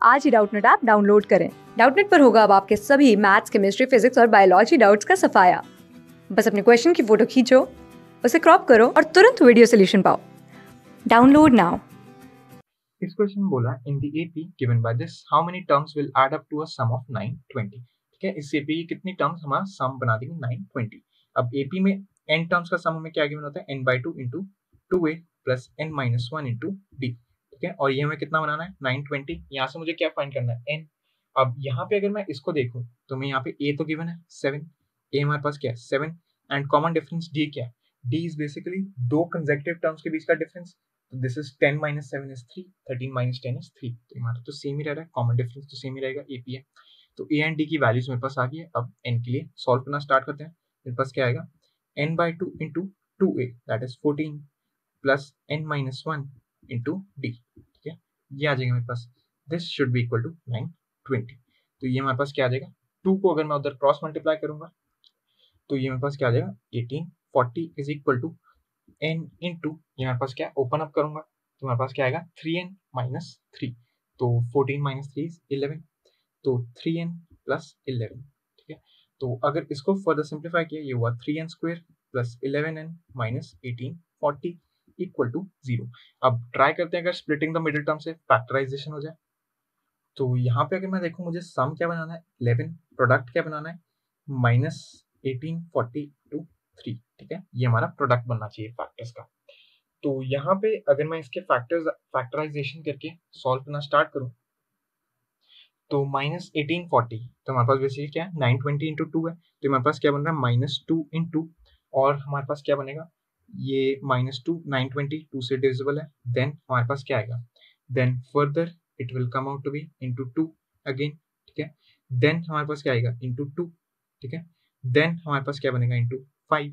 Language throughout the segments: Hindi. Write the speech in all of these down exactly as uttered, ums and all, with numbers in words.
आज ही डाउटनेट ऐप डाउनलोड करें। डाउटनेट पर होगा अब आपके सभी मैथ्स, केमिस्ट्री, फिजिक्स और बायोलॉजी डाउट्स का सफाया। बस अपने क्वेश्चन की फोटो खींचो, उसे क्रॉप करो और तुरंत वीडियो सोल्यूशन पाओ। Download now. इस क्वेश्चन बोला in the AP given by this how many terms will add up to a sum of nine twenty. ठीक है, इस एपी की कितनी टर्म्स हमारा सम बना देंगे नाइन ट्वेंटी। अब एपी में n टर्म्स का सम हमें क्या गिवन होता है, n by two into two A plus N minus one into D. ठीक है, और ये हमें कितना बनाना है नाइन ट्वेंटी। यहाँ से मुझे क्या फाइंड करना है n। अब यहाँ पे अगर मैं इसको देखूं तो मैं यहाँ पे a तो गिवन है सेवन, a हमारे पास क्या है seven and common difference d क्या है, d इज बेसिकली दो कंसेक्यूटिव टर्म्स के बीच का difference. This is ten minus seven is three, thirteen minus ten is three. तो हमारा तो सेम ही रह रहा है, कॉमन डिफरेंस तो सेम ही रहेगा, ए पी है। तो ए एंड डी की वैल्यूज मेरे पास आ गई है। अब एन के लिए सॉल्व करना स्टार्ट करते हैं। मेरे पास क्या आएगा, N by two into two A that is fourteen plus N minus one into D. ठीक है, ये आ जाएगा मेरे पास, this should be equal to nine twenty. तो ये हमारे पास क्या आ जाएगा, टू को अगर मैं उधर क्रॉस मल्टीप्लाई करूंगा तो ये मेरे पास क्या आ जाएगा, eighteen forty is equal to N into ये हमारे पास क्या ओपन अप करूंगा तो हमारे पास क्या आएगा थ्री एन माइनस थ्री। तो fourteen minus three is eleven, तो थ्री एन प्लस इलेवन। ठीक है, तो अगर इसको फर्दर सिंप्लीफाई किया ये हुआ three N square plus eleven N minus eighteen forty equal to zero. अब ट्राई करते हैं अगर स्प्लिटिंग द मिडिल टर्म से फैक्टराइजेशन हो जाए। तो यहाँ पे अगर मैं देखूँ मुझे सम क्या बनाना है इलेवन, प्रोडक्ट क्या बनाना है minus eighteen forty two three. ठीक है, ये हमारा प्रोडक्ट बनना चाहिए फैक्टर्स का। तो यहाँ पे अगर मैं इसके फैक्टर्स फैक्टराइजेशन करके सॉल्व करना स्टार्ट करूँ तो माइनस एटीन फोर्टी, तो हमारे पास बेसिकली क्या है नाइन ट्वेंटी इंटू टू है, तो हमारे पास क्या बन रहा है माइनस टू इंटू, और हमारे पास क्या बनेगा ये minus two, nine twenty two से डिविजिबल है, देन हमारे पास क्या आएगा, then further it will come out to be into two again. ठीक है, देन हमारे पास क्या आएगा इंटू टू। ठीक है, देन हमारे पास क्या बनेगा इंटू फाइव।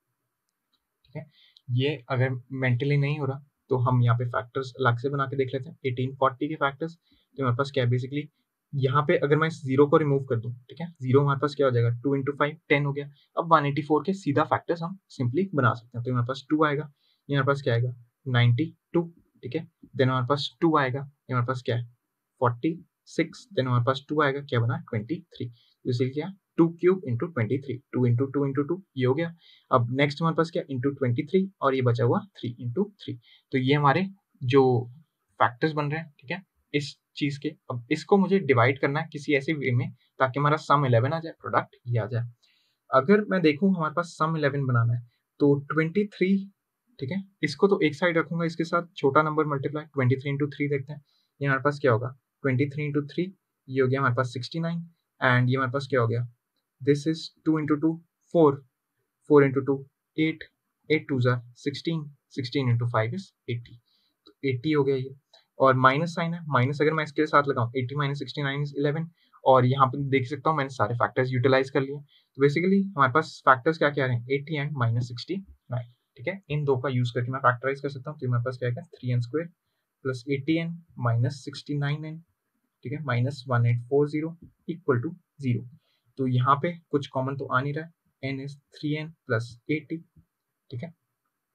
ठीक है, ये अगर मेंटली नहीं हो रहा तो हम यहाँ पे फैक्टर्स अलग से बना के देख लेते हैं, एटीन फोर्टी के फैक्टर्स। तो हमारे पास क्या है बेसिकली यहाँ पे अगर मैं इस जीरो को रिमूव कर दूं, ठीक है, जीरो हमारे पास क्या हो जाएगा टू इंटू फाइव टेन हो गया। अब वन एटी फोर के सीधा फैक्टर्स हम सिंपली बना सकते हैं। तो हमारे पास टू आएगा, ये हमारे पास क्या आएगा नाइन्टी टू। ठीक है, देन हमारे पास टू आएगा, ये हमारे पास क्या है फोर्टी सिक्स, देन हमारे पास टू आएगा क्या बना ट्वेंटी थ्री। तो क्या two cube into twenty three, two into two into two ये हो गया। अब नेक्स्ट हमारे पास क्या इंटू ट्वेंटी थ्री और ये बचा हुआ थ्री इंटू थ्री। तो ये हमारे जो फैक्टर्स बन रहे हैं, ठीक है, इस चीज के। अब इसको मुझे डिवाइड करना है किसी ऐसे वे में ताकि हमारा सम इलेवन आ जाए, प्रोडक्ट ये आ जाए। अगर मैं देखूं हमारे पास सम इलेवन बनाना है तो ट्वेंटी थ्री, ठीक है, इसको तो एक साइड रखूंगा, इसके साथ छोटा number multiply twenty three into three देखते हैं। ये हमारे पास क्या होगा ट्वेंटी थ्री इंटू थ्री, ये हो गया हमारे पास सिक्सटी नाइन, एंड ये हमारे पास क्या हो गया this is two into two four, four into two eight, eight two जार sixteen, sixteen into five is eighty, तो एटी हो गया ये। और माइनस साइन है, माइनस अगर मैं इसके साथ लगाऊं eighty minus sixty nine is eleven, और यहाँ पे देख सकता हूँ मैंने सारे फैक्टर्स यूटिलाइज कर लिए। तो बेसिकली हमारे पास फैक्टर्स क्या क्या आ रहे हैं eighty and minus sixty nine. ठीक है, इन दो का यूज करके मैं फैक्टराइज कर सकता हूँ। तो हमारे पास क्या आएगा three N square plus eighty N minus sixty nine N, ठीक है, minus one eight four zero equal to zero. तो यहाँ पे कुछ कॉमन तो आ नहीं रहा है, N is three N plus eighty. ठीक है,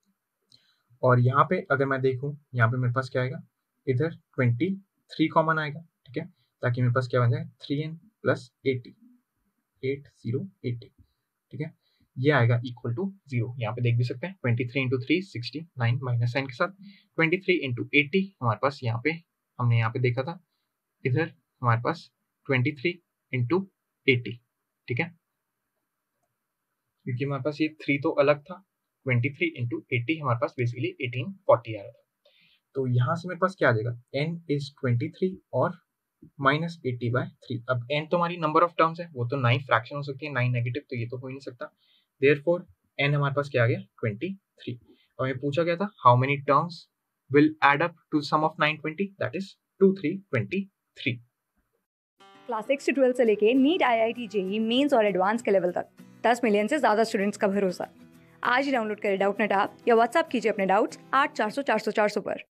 और यहाँ पे अगर मैं देखूँ यहाँ पे मेरे पास क्या आएगा इधर ट्वेंटी थ्री कॉमन आएगा। ठीक है, ताकि मेरे पास क्या बन जाए three N plus eighty, eight zero eighty. ठीक है, ये आएगा इक्वल टू जीरो। यहाँ पे देख भी सकते हैं twenty three into three sixty nine minus sign के साथ ट्वेंटी थ्री इंटू एटी हमारे पास यहाँ पे हमने यहाँ पे देखा था इधर हमारे पास ट्वेंटी थ्री इंटू एटी। ठीक है, क्योंकि हमारे पास ये थ्री तो अलग था, ट्वेंटी थ्री इंटू एटी हमारे पास बेसिकली एटीन फोर्टी आ रहा था। तो यहाँ से मेरे पास क्या आ जाएगा n इज ट्वेंटी थ्री और माइनस एटी बाय थ्री। अब n तो हमारी नंबर ऑफ टर्म्स है, वो तो नाइन फ्रैक्शन हो सकती है, नाइन नेगेटिव, तो ये तो हो ही नहीं सकता। देयरफॉर n हमारे पास क्या आ गया ट्वेंटी थ्री। और हमें पूछा गया था how many terms will add up to sum of nine twenty, that is two three twenty three. Class six से ट्वेल्थ से लेके NEET, I I T, JEE mains और एडवांस के लेवल तक दस मिलियन से ज्यादा स्टूडेंट्स का भरोसा। आज ही डाउनलोड करें डाउटनेट ऐप या व्हाट्सएप कीजिए अपने डाउट्स आठ चार सौ चार सौ चार सौ पर।